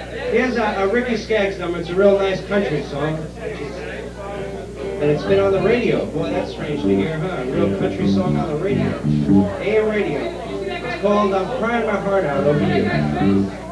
Here's a Ricky Skaggs number. It's a real nice country song. And it's been on the radio. Boy, that's strange to hear, huh? A real country song on the radio. AM radio. It's called I'm Crying My Heart Out Over You.